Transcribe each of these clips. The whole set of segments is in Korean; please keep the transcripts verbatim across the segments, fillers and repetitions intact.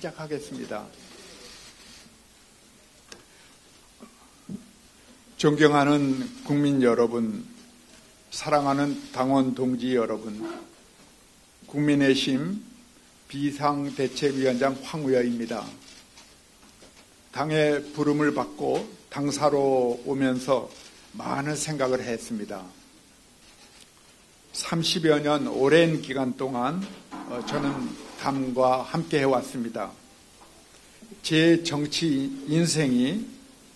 시작하겠습니다. 존경하는 국민 여러분, 사랑하는 당원 동지 여러분, 국민의힘 비상대책위원장 황우여입니다. 당의 부름을 받고 당사로 오면서 많은 생각을 했습니다. 삼십여 년 오랜 기간 동안 저는 당과 함께 해왔습니다. 제 정치 인생이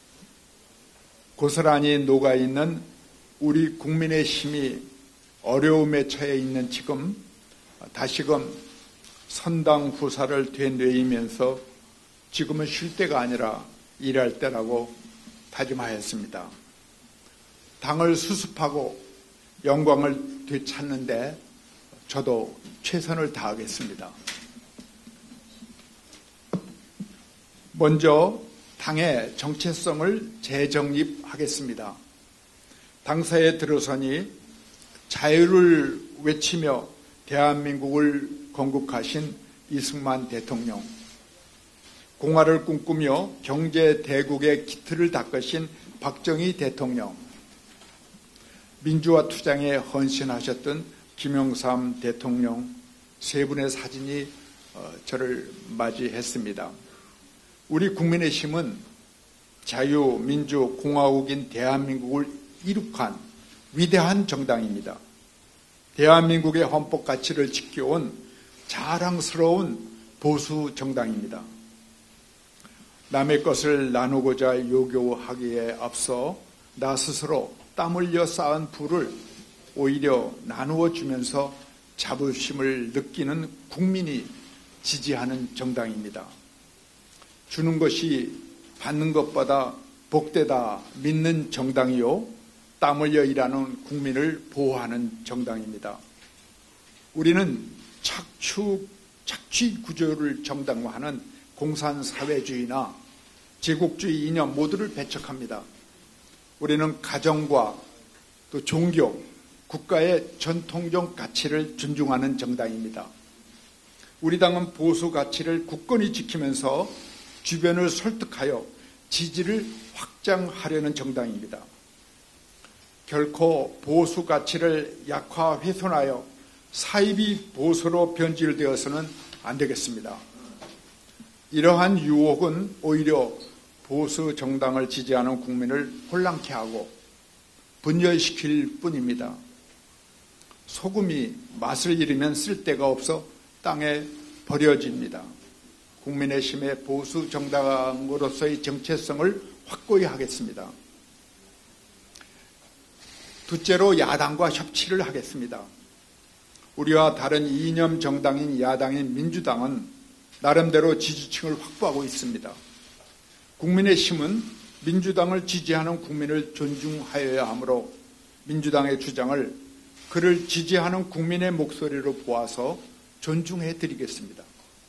고스란히 녹아있는 우리 국민의힘이 어려움에 처해 있는 지금 다시금 선당 후사를 되뇌이면서 지금은 쉴 때가 아니라 일할 때라고 다짐하였습니다. 당을 수습하고 영광을 되찾는데 저도 최선을 다하겠습니다. 먼저 당의 정체성을 재정립하겠습니다. 당사에 들어서니 자유를 외치며 대한민국을 건국하신 이승만 대통령, 공화를 꿈꾸며 경제 대국의 기틀을 닦으신 박정희 대통령, 민주화 투쟁에 헌신하셨던 김영삼 대통령 세 분의 사진이 저를 맞이했습니다. 우리 국민의힘은 자유민주공화국인 대한민국을 이룩한 위대한 정당입니다. 대한민국의 헌법 가치를 지켜온 자랑스러운 보수 정당입니다. 남의 것을 나누고자 요구하기에 앞서 나 스스로 땀 흘려 쌓은 부를 오히려 나누어 주면서 자부심을 느끼는 국민이 지지하는 정당입니다. 주는 것이 받는 것보다 복되다 믿는 정당이요, 땀 흘려 일하는 국민을 보호하는 정당입니다. 우리는 착취, 착취 구조를 정당화하는 공산사회주의나 제국주의 이념 모두를 배척합니다. 우리는 가정과 또 종교, 국가의 전통적 가치를 존중하는 정당입니다. 우리 당은 보수 가치를 굳건히 지키면서 주변을 설득하여 지지를 확장하려는 정당입니다. 결코 보수 가치를 약화 훼손하여 사이비 보수로 변질되어서는 안 되겠습니다. 이러한 유혹은 오히려 보수 정당을 지지하는 국민을 혼란케 하고 분열시킬 뿐입니다. 소금이 맛을 잃으면 쓸데가 없어 땅에 버려집니다. 국민의힘의 보수 정당으로서의 정체성을 확고히 하겠습니다. 둘째로 야당과 협치를 하겠습니다. 우리와 다른 이념 정당인 야당인 민주당은 나름대로 지지층을 확보하고 있습니다. 국민의힘은 민주당을 지지하는 국민을 존중하여야 하므로 민주당의 주장을 그를 지지하는 국민의 목소리로 보아서 존중해 드리겠습니다.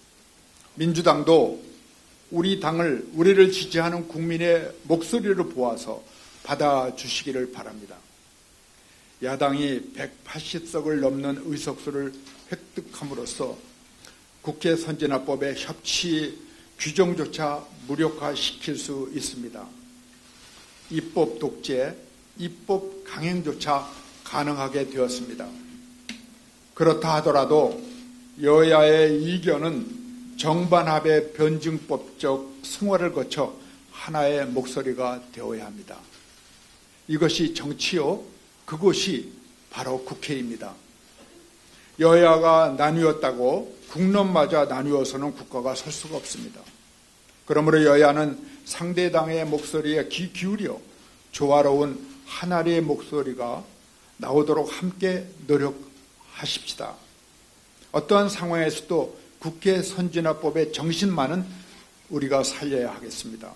민주당도 우리 당을, 우리를 지지하는 국민의 목소리로 보아서 받아주시기를 바랍니다. 야당이 백팔십 석을 넘는 의석수를 획득함으로써 국회 선진화법의 협치 규정조차 무력화시킬 수 있습니다. 입법 독재, 입법 강행조차 가능하게 되었습니다. 그렇다 하더라도 여야의 이견은 정반합의 변증법적 승화를 거쳐 하나의 목소리가 되어야 합니다. 이것이 정치요, 그것이 바로 국회입니다. 여야가 나뉘었다고 국론마저 나뉘어서는 국가가 설 수가 없습니다. 그러므로 여야는 상대당의 목소리에 귀 기울여 조화로운 하나리의 목소리가 나오도록 함께 노력하십시다. 어떠한 상황에서도 국회 선진화법의 정신만은 우리가 살려야 하겠습니다.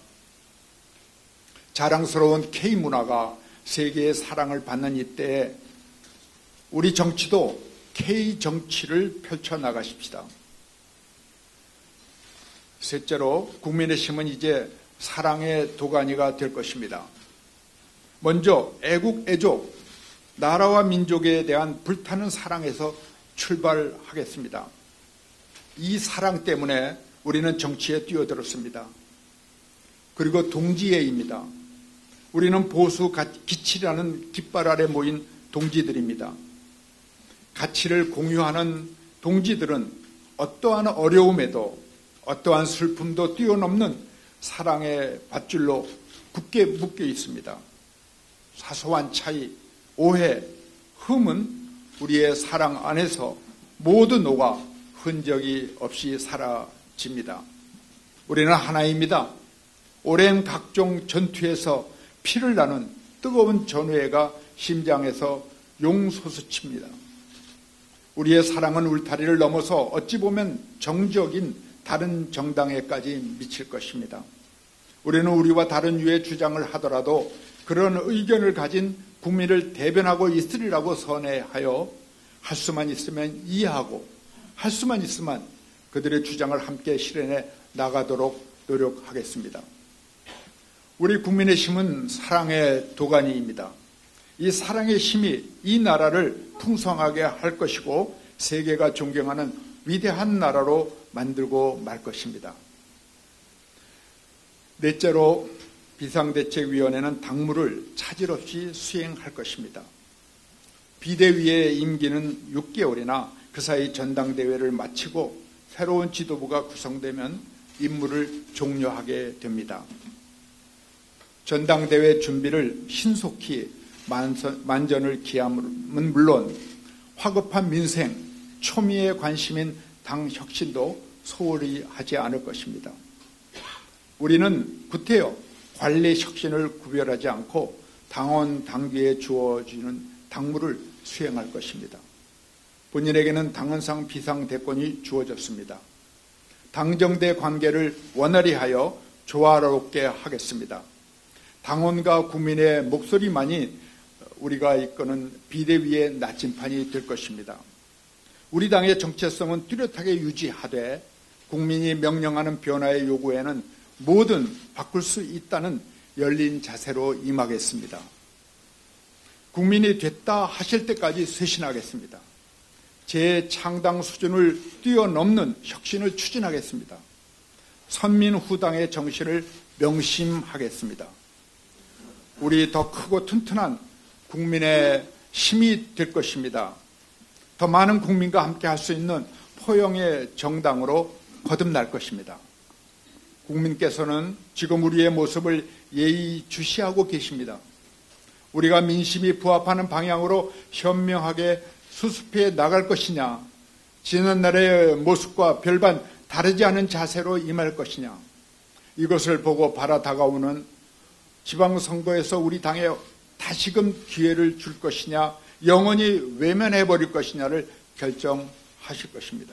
자랑스러운 K문화가 세계의 사랑을 받는 이때에 우리 정치도 K정치를 펼쳐나가십시다. 셋째로 국민의힘은 이제 사랑의 도가니가 될 것입니다. 먼저 애국, 애족, 나라와 민족에 대한 불타는 사랑에서 출발하겠습니다. 이 사랑 때문에 우리는 정치에 뛰어들었습니다. 그리고 동지애입니다. 우리는 보수 기치라는 깃발 아래 모인 동지들입니다. 가치를 공유하는 동지들은 어떠한 어려움에도 어떠한 슬픔도 뛰어넘는 사랑의 밧줄로 굳게 묶여 있습니다. 사소한 차이, 오해, 흠은 우리의 사랑 안에서 모두 녹아 흔적이 없이 사라집니다. 우리는 하나입니다. 오랜 각종 전투에서 피를 나눈 뜨거운 전우회가 심장에서 용솟으칩니다. 우리의 사랑은 울타리를 넘어서 어찌 보면 정적인 다른 정당에까지 미칠 것입니다. 우리는 우리와 다른 유의 주장을 하더라도 그런 의견을 가진 국민을 대변하고 있으리라고 선회하여 할 수만 있으면 이해하고 할 수만 있으면 그들의 주장을 함께 실현해 나가도록 노력하겠습니다. 우리 국민의 힘은 사랑의 도가니입니다. 이 사랑의 힘이 이 나라를 풍성하게 할 것이고 세계가 존경하는 위대한 나라로 만들고 말 것입니다. 넷째로 비상대책위원회는 당무를 차질 없이 수행할 것입니다. 비대위의 임기는 육 개월이나 그 사이 전당대회를 마치고 새로운 지도부가 구성되면 임무를 종료하게 됩니다. 전당대회 준비를 신속히 만전을 기함은 물론 화급한 민생, 초미에 관심인 당 혁신도 소홀히 하지 않을 것입니다. 우리는 구태여 관리 혁신을 구별하지 않고 당원 당규에 주어지는 당무를 수행할 것입니다. 본인에게는 당헌상 비상대권이 주어졌습니다. 당정대 관계를 원활히 하여 조화롭게 하겠습니다. 당원과 국민의 목소리만이 우리가 이끄는 비대위의 나침판이 될 것입니다. 우리 당의 정체성은 뚜렷하게 유지하되 국민이 명령하는 변화의 요구에는 뭐든 바꿀 수 있다는 열린 자세로 임하겠습니다. 국민이 됐다 하실 때까지 쇄신하겠습니다. 재창당 수준을 뛰어넘는 혁신을 추진하겠습니다. 선민후당의 정신을 명심하겠습니다. 우리 더 크고 튼튼한 국민의 힘이 될 것입니다. 더 많은 국민과 함께 할 수 있는 포용의 정당으로 거듭날 것입니다. 국민께서는 지금 우리의 모습을 예의주시하고 계십니다. 우리가 민심이 부합하는 방향으로 현명하게 수습해 나갈 것이냐, 지난날의 모습과 별반 다르지 않은 자세로 임할 것이냐, 이것을 보고 바라 다가오는 지방선거에서 우리 당에 다시금 기회를 줄 것이냐, 영원히 외면해버릴 것이냐를 결정하실 것입니다.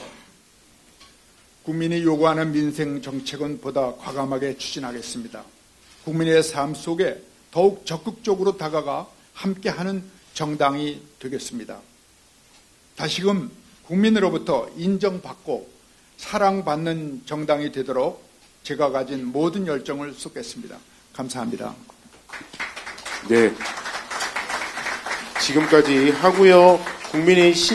국민이 요구하는 민생 정책은 보다 과감하게 추진하겠습니다. 국민의 삶 속에 더욱 적극적으로 다가가 함께하는 정당이 되겠습니다. 다시금 국민으로부터 인정받고 사랑받는 정당이 되도록 제가 가진 모든 열정을 쏟겠습니다. 감사합니다. 네. 지금까지 하고요. 국민의